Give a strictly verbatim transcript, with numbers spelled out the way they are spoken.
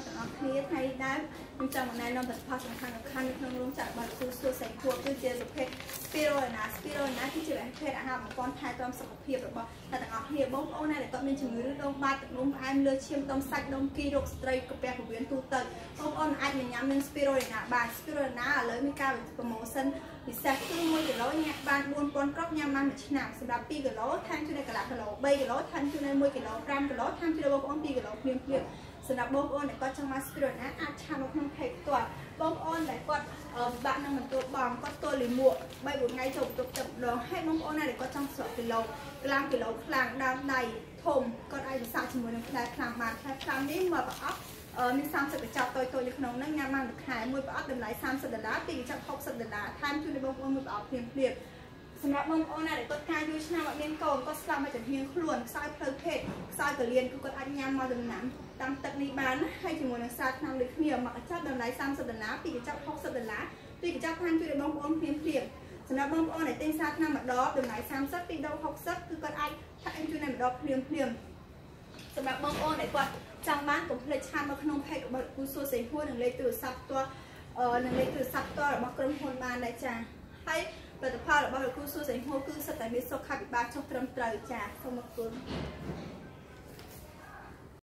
ទាំងអស់គ្នាថ្ងៃដែរខ្ញុំចង់បង្ហាញនៅផលសំខាន់សំខាន់នៅក្នុងរោងចក្ររបស់គូសួរសៃខួរគឺជាប្រភេទ Spirulina Spirulina គឺជាប្រភេទអាហារបំពេញថែទាំសុខភាពរបស់អ្នកទាំងអស់គ្នាបងប្អូនដែលគាត់មានជំងឺឬដុំបាតទឹកនោមផ្អែមលើឈាមដុំសាច់ដុំគីរោគស្ត្រីកាពះពោះវៀនទូទៅបងប្អូនអាចញ៉ាំនឹង Spirulina បាន Spirulina ឥឡូវមានការប្រម៉ូសិនពិសេសគឺមួយគីឡូញ៉ាំបានបួនពាន់គ្រាប់ញ៉ាំបានមួយឆ្នាំសម្រាប់ពីរគីឡូថែមជួយនៅកន្លះគីឡូបីគីឡូថែមជួយនៅមួយគីឡូប្រាំគីឡូថែមជួយបងប្អូនពីរគីឡូភ្លាមភ្លាមសម្រាប់បងប្អូនដែលគាត់ចង់មក Spirulina អាចឆានៅក្នុងផេកផ្ទាល់បងប្អូនដែលគាត់បាក់នឹងបន្ទោបងគាត់ទល់លីមួកបីមួយថ្ងៃចូលបន្ទប់ទឹកម្ដងហើយបងប្អូនដែលគាត់ចង់ស្រកគីឡូក្រាមគីឡូខ្លាំងដើមដៃធំគាត់អាចពិសាជាមួយនឹងផ្លែខ្លាំងបានផ្លែខ្លាំងនេះមកប្រអប់មានសាមសិបកញ្ចប់តូចតូចនៅក្នុងហ្នឹងញ៉ាំបានមួយខែមួយប្រអប់តម្លៃសាមសិបដុល្លារពីរកញ្ចប់ហុកសិបដុល្លារថែមជួយដល់បងប្អូនមួយប្រអប់ភ្លាមភ្លាមសម្រាប់បងប្អូនដែលគាត់ការយូរឆ្នាំអត់មានកូនគាត់ស្លាប់មកចំហៀងខ្លួនខ្សោយផ្លូវភេទខ្សោយកលៀនគឺគាត់អាចញ៉ាំមកដំណាំតាមទឹកនេះបានហើយជាមួយនឹងសារថ្នាំដូចគ្នាមកកញ្ចប់តម្លៃសាមសិបដុល្លារពីរកញ្ចប់ហុកសិបដុល្លារពីរកញ្ចប់ថែមជួយដល់បងប្អូនភ្លាមភ្លាមសម្រាប់បងប្អូនដែលទិញសារថ្នាំម្ដងតម្លៃសាមសិបពីរដងហុកសិបគឺគាត់អាចថែមជួយនៅម្ដងភ្លាមភ្លាមសម្រាប់បងប្អូនដែលគាត់ចង់បានកុំភ្លេចឆាតមកក្នុង page របស់គូសួរសៃហួរនិងលេខទូរស័ព្ទផ្ទាល់និងលេខទូរស័ព្ទផ្ទាល់របស់ក្រុមហ៊ុនបានដែរចាហើយផលិតផលរបស់គូសួរសៃហួរគឺសិតតែមានសុខាភិបាលចុះត្រឹមត្រូវចាសូមអរគុណ